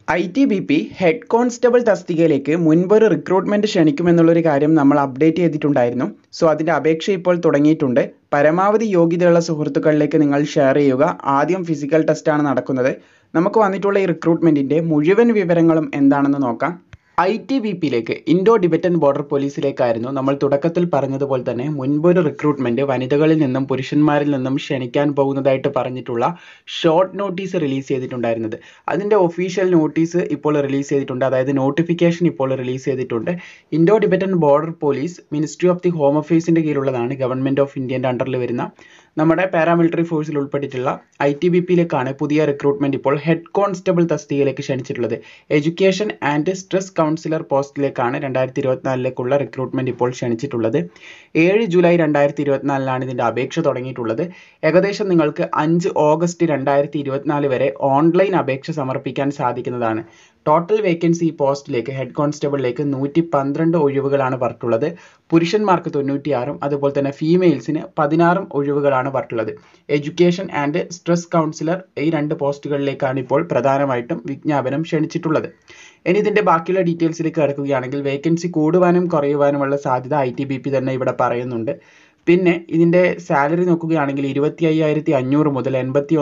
ITBP head constable തസ്തികയിലേക്ക് മുൻപൊരു recruitment ക്ഷണിക്കുമെന്നുള്ളൊരു കാര്യം നമ്മൾ അപ്ഡേറ്റ് ചെയ്തിട്ടുണ്ടായിരുന്നു. സോ അതിൻ്റെ അപേക്ഷ ഇപ്പോൾ തുടങ്ങിയിട്ടുണ്ട്. പരമാവധി യോഗ്യതയുള്ള സുഹൃത്തുക്കളിലേക്ക് നിങ്ങൾ ഷെയർ ചെയ്യുക. ആദ്യം ഫിസിക്കൽ ടെസ്റ്റാണ് നടക്കുന്നത്. നമുക്ക് വന്നിട്ടുള്ള ഈ റിക്രൂട്ട്മെൻറ്റിൻ്റെ മുഴുവൻ വിവരങ്ങളും എന്താണെന്ന് നോക്കാം. ITBPയിലേക്ക് ഇൻഡോ ടിബറ്റൻ ബോർഡർ പോലീസിലേക്കായിരുന്നു നമ്മൾ തുടക്കത്തിൽ പറഞ്ഞതുപോലെ തന്നെ മുൻപൊരു റിക്രൂട്ട്മെൻറ്റ് വനിതകളിൽ നിന്നും പുരുഷന്മാരിൽ നിന്നും ക്ഷണിക്കാൻ പോകുന്നതായിട്ട് പറഞ്ഞിട്ടുള്ള ഷോർട്ട് നോട്ടീസ് റിലീസ് ചെയ്തിട്ടുണ്ടായിരുന്നത്. അതിൻ്റെ ഒഫീഷ്യൽ നോട്ടീസ് ഇപ്പോൾ റിലീസ് ചെയ്തിട്ടുണ്ട്. അതായത് നോട്ടിഫിക്കേഷൻ ഇപ്പോൾ റിലീസ് ചെയ്തിട്ടുണ്ട്. Indo Tibetan border police ministry of the home അഫയേഴ്സിൻ്റെ കീഴിലുള്ളതാണ്. ഗവൺമെൻറ് ഓഫ് ഇന്ത്യൻ്റെ അണ്ടറിൽ വരുന്ന നമ്മുടെ പാരാമിലിറ്ററി ഫോഴ്സിൽ ഉൾപ്പെട്ടിട്ടുള്ള ITBPയിലേക്കാണ് പുതിയ റിക്രൂട്ട്മെൻറ്റ് ഇപ്പോൾ ഹെഡ് കോൺസ്റ്റബിൾ തസ്തികയിലേക്ക് ക്ഷണിച്ചിട്ടുള്ളത്. എഡ്യൂക്കേഷൻ ആൻഡ് സ്ട്രെസ് കൗൺസിലർ പോസ്റ്റിലേക്കാണ് 2024 റിക്രൂട്ട്മെൻറ്റ് ഇപ്പോൾ ക്ഷണിച്ചിട്ടുള്ളത്. 7 ജൂലൈ 2024 ഇതിൻ്റെ അപേക്ഷ തുടങ്ങിയിട്ടുള്ളത്. ഏകദേശം നിങ്ങൾക്ക് 5 ഓഗസ്റ്റ് 2024 വരെ ഓൺലൈൻ അപേക്ഷ സമർപ്പിക്കാൻ സാധിക്കുന്നതാണ്. ടോട്ടൽ വേക്കൻസി പോസ്റ്റിലേക്ക് ഹെഡ് കോൺസ്റ്റബിളിലേക്ക് 112 ഒഴിവുകളാണ് പറഞ്ഞിട്ടുള്ളത്. പുരുഷന്മാർക്ക് 96 അതുപോലെ തന്നെ ഫീമെയിൽസിന് 16 ഒഴിവുകളാണ് പറഞ്ഞിട്ടുള്ളത്. എഡ്യൂക്കേഷൻ ആൻഡ് സ്ട്രെസ് കൗൺസിലർ ഈ 2 പോസ്റ്റുകളിലേക്കാണ് ഇപ്പോൾ പ്രധാനമായിട്ടും വിജ്ഞാപനം ക്ഷണിച്ചിട്ടുള്ളത്. ഇനി ഇതിൻ്റെ ബാക്കിയുള്ള ഡീറ്റെയിൽസിലേക്ക് കിടക്കുകയാണെങ്കിൽ വേക്കൻസി കൂടുവാനും കുറയുവാനുമുള്ള സാധ്യത ITBP തന്നെ ഇവിടെ പറയുന്നുണ്ട്. പിന്നെ ഇതിൻ്റെ സാലറി നോക്കുകയാണെങ്കിൽ 25,500 മുതൽ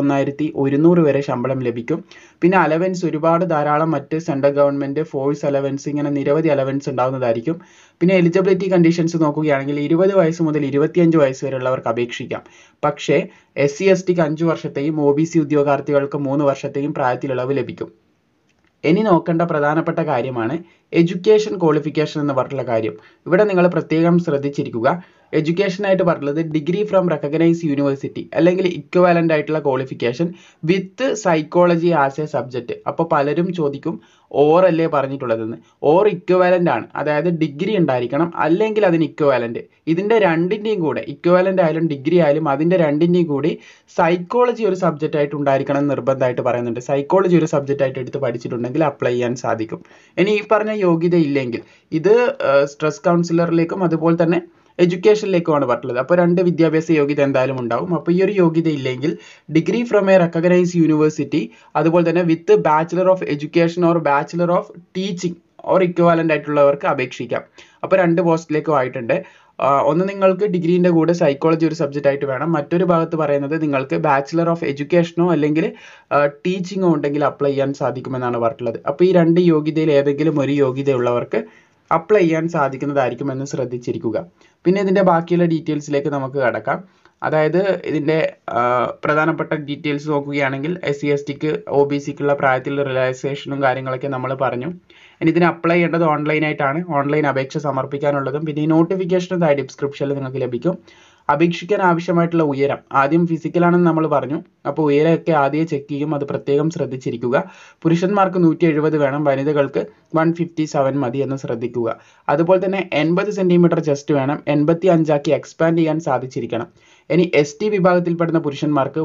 81,100 വരെ ശമ്പളം ലഭിക്കും. പിന്നെ അലവൻസ് ഒരുപാട് ധാരാളം മറ്റ് സെൻട്രൽ ഗവൺമെൻറ് ഫോഴ്സ് അലവൻസ് ഇങ്ങനെ നിരവധി അലവൻസ് ഉണ്ടാകുന്നതായിരിക്കും. പിന്നെ എലിജിബിലിറ്റി കണ്ടീഷൻസ് നോക്കുകയാണെങ്കിൽ 20 വയസ്സ് മുതൽ 25 വയസ്സ് വരെയുള്ളവർക്ക് അപേക്ഷിക്കാം. പക്ഷേ SC STക്ക് 5 വർഷത്തെയും OBC ഉദ്യോഗാർത്ഥികൾക്ക് 3 വർഷത്തെയും പ്രായത്തിലിളവ് ലഭിക്കും. ഇനി നോക്കേണ്ട പ്രധാനപ്പെട്ട കാര്യമാണ് എഡ്യൂക്കേഷൻ ക്വാളിഫിക്കേഷൻ എന്ന് പറഞ്ഞിട്ടുള്ള കാര്യം. ഇവിടെ നിങ്ങൾ പ്രത്യേകം ശ്രദ്ധിച്ചിരിക്കുക. എഡ്യൂക്കേഷനായിട്ട് പറഞ്ഞത് ഡിഗ്രി ഫ്രം റെക്കഗ്നൈസ് യൂണിവേഴ്സിറ്റി അല്ലെങ്കിൽ ഇക്വലൻ്റ് ആയിട്ടുള്ള qualification with psychology as a subject. അപ്പോൾ പലരും ചോദിക്കും ഓർ അല്ലേ പറഞ്ഞിട്ടുള്ളതെന്ന്. ഓർ ഇക്വലൻ്റ് ആണ്, അതായത് ഡിഗ്രി ഉണ്ടായിരിക്കണം അല്ലെങ്കിൽ അതിന് ഇക്വലൻ്റ്. ഇതിൻ്റെ രണ്ടിൻ്റെയും കൂടെ ഇക്വലൻ്റ് ആയാലും ഡിഗ്രി ആയാലും അതിൻ്റെ രണ്ടിൻ്റെയും കൂടി സൈക്കോളജി ഒരു സബ്ജക്റ്റ് ആയിട്ട് ഉണ്ടായിരിക്കണം എന്ന് നിർബന്ധമായിട്ട് പറയുന്നുണ്ട്. സൈക്കോളജി ഒരു സബ്ജക്റ്റ് ആയിട്ട് എടുത്ത് പഠിച്ചിട്ടുണ്ടെങ്കിൽ അപ്ലൈ ചെയ്യാൻ സാധിക്കും. ഇനി ഈ പറഞ്ഞ യോഗ്യത ഇല്ലെങ്കിൽ ഇത് സ്ട്രെസ് കൗൺസിലറിലേക്കും അതുപോലെ തന്നെ എഡ്യൂക്കേഷനിലേക്കുമാണ് പറഞ്ഞിട്ടുള്ളത്. അപ്പോൾ 2 വിദ്യാഭ്യാസ യോഗ്യത എന്തായാലും ഉണ്ടാവും. അപ്പോൾ ഈ ഒരു യോഗ്യത ഇല്ലെങ്കിൽ degree from a recognise university അതുപോലെ തന്നെ with bachelor of education or bachelor of teaching or equivalent ആയിട്ടുള്ളവർക്ക് അപേക്ഷിക്കാം. അപ്പോൾ 2 പോസ്റ്റിലേക്കും ആയിട്ടുണ്ട്. ഒന്ന് നിങ്ങൾക്ക് ഡിഗ്രീൻ്റെ കൂടെ സൈക്കോളജി ഒരു സബ്ജക്റ്റ് ആയിട്ട് വേണം. മറ്റൊരു ഭാഗത്ത് പറയുന്നത് നിങ്ങൾക്ക് ബാച്ചിലർ ഓഫ് എഡ്യൂക്കേഷനോ അല്ലെങ്കിൽ ടീച്ചിങ്ങോ ഉണ്ടെങ്കിൽ അപ്ലൈ ചെയ്യാൻ സാധിക്കുമെന്നാണ് പറഞ്ഞിട്ടുള്ളത്. അപ്പോൾ ഈ 2 യോഗ്യതയിൽ ഏതെങ്കിലും ഒരു യോഗ്യതയുള്ളവർക്ക് അപ്ലൈ ചെയ്യാൻ സാധിക്കുന്നതായിരിക്കുമെന്ന് ശ്രദ്ധിച്ചിരിക്കുക. പിന്നെ ഇതിൻ്റെ ബാക്കിയുള്ള ഡീറ്റെയിൽസിലേക്ക് നമുക്ക് കടക്കാം. അതായത് ഇതിൻ്റെ പ്രധാനപ്പെട്ട ഡീറ്റെയിൽസ് നോക്കുകയാണെങ്കിൽ SC STക്ക് OBCക്കുള്ള പ്രായത്തിലുള്ള റിലാക്സേഷനും കാര്യങ്ങളൊക്കെ നമ്മൾ പറഞ്ഞു. ഇനി ഇതിന് അപ്ലൈ ചെയ്യേണ്ടത് ഓൺലൈനായിട്ടാണ്. ഓൺലൈൻ അപേക്ഷ സമർപ്പിക്കാനുള്ളതും പിന്നെ ഈ നോട്ടിഫിക്കേഷനും ഡിസ്ക്രിപ്ഷനിൽ നിങ്ങൾക്ക് ലഭിക്കും. അപേക്ഷിക്കാൻ ആവശ്യമായിട്ടുള്ള ഉയരം ആദ്യം ഫിസിക്കലാണെന്ന് നമ്മൾ പറഞ്ഞു. അപ്പോൾ ഉയരമൊക്കെ ആദ്യം ചെക്ക് ചെയ്യും, അത് പ്രത്യേകം ശ്രദ്ധിച്ചിരിക്കുക. പുരുഷന്മാർക്ക് 170 വേണം, വനിതകൾക്ക് 157 മതി എന്ന് ശ്രദ്ധിക്കുക. അതുപോലെ തന്നെ 80 സെൻറ്റിമീറ്റർ ചെസ്റ്റ് വേണം, 85 ആക്കി എക്സ്പാൻഡ് ചെയ്യാൻ സാധിച്ചിരിക്കണം. ഇനി ST വിഭാഗത്തിൽപ്പെടുന്ന പുരുഷന്മാർക്ക്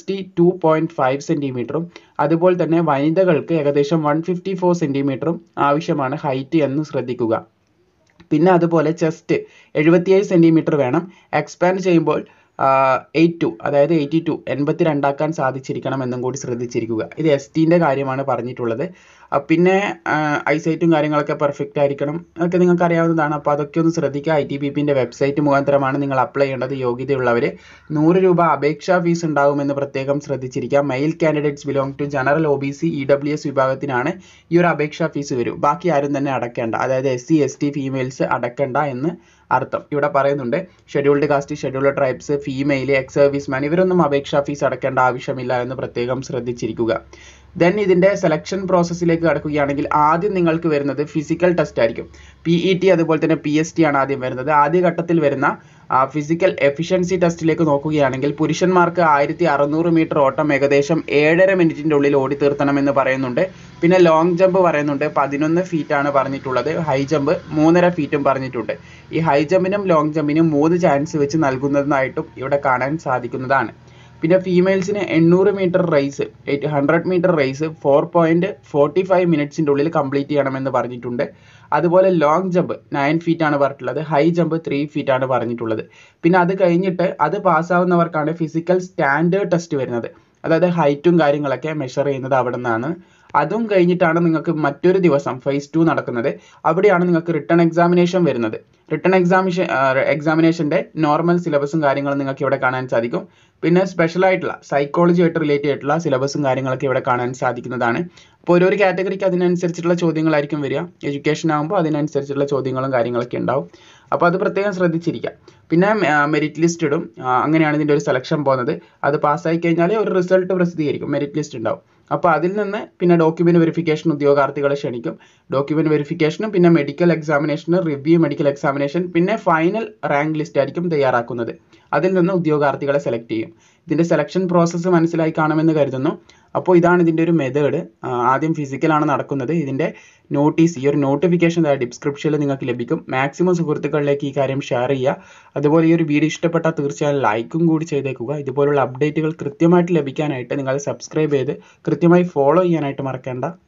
162.5 സെൻറ്റിമീറ്ററും അതുപോലെ തന്നെ വനിതകൾക്ക് ഏകദേശം 154 സെൻറ്റിമീറ്ററും ആവശ്യമാണ് ഹൈറ്റ് എന്ന് ശ്രദ്ധിക്കുക. പിന്നെ അതുപോലെ ചെസ്റ്റ് 77 സെൻറ്റിമീറ്റർ വേണം, എക്സ്പാൻഡ് ചെയ്യുമ്പോൾ 82 അതായത് 82 ആക്കാൻ സാധിച്ചിരിക്കണം എന്നും കൂടി ശ്രദ്ധിച്ചിരിക്കുക. ഇത് STൻ്റെ കാര്യമാണ് പറഞ്ഞിട്ടുള്ളത്. പിന്നെ ഐസൈറ്റും കാര്യങ്ങളൊക്കെ പെർഫെക്റ്റ് ആയിരിക്കണം, അതൊക്കെ നിങ്ങൾക്ക് അറിയാവുന്നതാണ്. അപ്പോൾ അതൊക്കെ ഒന്ന് ശ്രദ്ധിക്കുക. ITBPൻ്റെ വെബ്സൈറ്റ് മുഖാന്തരമാണ് നിങ്ങൾ അപ്ലൈ ചെയ്യേണ്ടത്. യോഗ്യതയുള്ളവർ 100 രൂപ അപേക്ഷാ ഫീസ് ഉണ്ടാകുമെന്ന് പ്രത്യേകം ശ്രദ്ധിച്ചിരിക്കുക. Male candidates belong to general OBC EWS വിഭാഗത്തിനാണ് ഈ ഒരു അപേക്ഷാ ഫീസ് വരും. ബാക്കി ആരും തന്നെ അടയ്ക്കേണ്ട, അതായത് SC ST ഫീമെയിൽസ് അടയ്ക്കേണ്ട എന്ന് അർത്ഥം ഇവിടെ പറയുന്നുണ്ട്. Scheduled caste, scheduled tribes, female, ex serviceman ഇവരൊന്നും അപേക്ഷാ ഫീസ് അടയ്ക്കേണ്ട ആവശ്യമില്ല എന്ന് പ്രത്യേകം ശ്രദ്ധിച്ചിരിക്കുക. ദെൻ ഇതിൻ്റെ സെലക്ഷൻ പ്രോസസ്സിലേക്ക് കടക്കുകയാണെങ്കിൽ ആദ്യം നിങ്ങൾക്ക് വരുന്നത് ഫിസിക്കൽ ടെസ്റ്റ് ആയിരിക്കും. PET അതുപോലെ തന്നെ PST ആണ് ആദ്യം വരുന്നത്. ആദ്യ ഘട്ടത്തിൽ വരുന്ന ഫിസിക്കൽ എഫിഷ്യൻസി ടെസ്റ്റിലേക്ക് നോക്കുകയാണെങ്കിൽ പുരുഷന്മാർക്ക് 1600 മീറ്റർ ഓട്ടം ഏകദേശം 7.5 മിനിറ്റിൻ്റെ ഉള്ളിൽ ഓടി തീർത്തണമെന്ന് പറയുന്നുണ്ട്. പിന്നെ ലോങ് ജമ്പ് പറയുന്നുണ്ട്, 11 ഫീറ്റാണ് പറഞ്ഞിട്ടുള്ളത്. ഹൈ ജമ്പ് 3.5 ഫീറ്റും പറഞ്ഞിട്ടുണ്ട്. ഈ ഹൈ ജമ്പിനും ലോങ് ജമ്പിനും 3 ചാൻസ് വെച്ച് നൽകുന്നതായിട്ടും ഇവിടെ കാണാൻ സാധിക്കുന്നതാണ്. പിന്നെ ഫീമെയിൽസിന് 800 മീറ്റർ റേസ് 100 മീറ്റർ റേസ് 4.45 മിനിറ്റ്സിൻ്റെ ഉള്ളിൽ കംപ്ലീറ്റ് ചെയ്യണമെന്ന് പറഞ്ഞിട്ടുണ്ട്. അതുപോലെ ലോങ് ജമ്പ് 9 ഫീറ്റ് ആണ് പറഞ്ഞിട്ടുള്ളത്, ഹൈ ജമ്പ് 3 ഫീറ്റ് ആണ് പറഞ്ഞിട്ടുള്ളത്. പിന്നെ അത് കഴിഞ്ഞിട്ട് അത് പാസ്സാവുന്നവർക്കാണ് ഫിസിക്കൽ സ്റ്റാൻഡേർഡ് ടെസ്റ്റ് വരുന്നത്. അതായത് ഹൈറ്റും കാര്യങ്ങളൊക്കെ മെഷർ ചെയ്യുന്നത് അവിടെ നിന്നാണ്. അതും കഴിഞ്ഞിട്ടാണ് നിങ്ങൾക്ക് മറ്റൊരു ദിവസം phase 2 നടക്കുന്നത്. അവിടെയാണ് നിങ്ങൾക്ക് റിട്ടൺ എക്സാമിനേഷൻ വരുന്നത്. റിട്ടൺ എക്സാമിനേഷൻ്റെ നോർമൽ സിലബസും കാര്യങ്ങളും നിങ്ങൾക്ക് ഇവിടെ കാണാൻ സാധിക്കും. പിന്നെ സ്പെഷ്യൽ ആയിട്ടുള്ള സൈക്കോളജി ആയിട്ട് റിലേറ്റഡ് ആയിട്ടുള്ള സിലബസും കാര്യങ്ങളൊക്കെ ഇവിടെ കാണാൻ സാധിക്കുന്നതാണ്. അപ്പോൾ ഓരോ കാറ്റഗറിക്ക് അതിനനുസരിച്ചിട്ടുള്ള ചോദ്യങ്ങളായിരിക്കും വരിക. എഡ്യൂക്കേഷൻ ആകുമ്പോൾ അതിനനുസരിച്ചുള്ള ചോദ്യങ്ങളും കാര്യങ്ങളൊക്കെ ഉണ്ടാവും. അപ്പോൾ അത് പ്രത്യേകം ശ്രദ്ധിച്ചിരിക്കുക. പിന്നെ മെറിറ്റ് ലിസ്റ്റ് ഇടും. അങ്ങനെയാണ് ഇതിൻ്റെ ഒരു സെലക്ഷൻ പോകുന്നത്. അത് പാസ്സായി കഴിഞ്ഞാൽ ഒരു റിസൾട്ട് പ്രസിദ്ധീകരിക്കും, മെറിറ്റ് ലിസ്റ്റ് ഉണ്ടാവും. അപ്പോൾ അതിൽ നിന്ന് പിന്നെ ഡോക്യുമെന്റ് വെരിഫിക്കേഷൻ ഉദ്യോഗാർത്ഥികളെ ക്ഷണിക്കും. ഡോക്യുമെന്റ് വെരിഫിക്കേഷനും പിന്നെ മെഡിക്കൽ എക്സാമിനേഷന് റിവ്യൂ മെഡിക്കൽ എക്സാമിനേഷൻ പിന്നെ ഫൈനൽ റാങ്ക് ലിസ്റ്റ് ആയിരിക്കും തയ്യാറാക്കുന്നത്. അതിൽ നിന്ന് ഉദ്യോഗാർത്ഥികളെ സെലക്ട് ചെയ്യും. ഇതിൻ്റെ സെലക്ഷൻ പ്രോസസ്സ് മനസ്സിലായി കാണുമെന്ന് കരുതുന്നു. അപ്പോൾ ഇതാണ് ഇതിൻ്റെ ഒരു മെത്തേഡ്. ആദ്യം ഫിസിക്കലാണ് നടക്കുന്നത്. ഇതിൻ്റെ നോട്ടീസ്, ഈ ഒരു നോട്ടിഫിക്കേഷൻ ഡിസ്ക്രിപ്ഷനിൽ നിങ്ങൾക്ക് ലഭിക്കും. മാക്സിമം സുഹൃത്തുക്കളിലേക്ക് ഈ കാര്യം ഷെയർ ചെയ്യുക. അതുപോലെ ഈ ഒരു വീഡിയോ ഇഷ്ടപ്പെട്ടാൽ തീർച്ചയായും ലൈക്കും കൂടി ചെയ്തേക്കുക. ഇതുപോലുള്ള അപ്ഡേറ്റുകൾ കൃത്യമായിട്ട് ലഭിക്കാനായിട്ട് നിങ്ങൾ സബ്സ്ക്രൈബ് ചെയ്ത് കൃത്യമായി ഫോളോ ചെയ്യാനായിട്ട് മറക്കേണ്ട.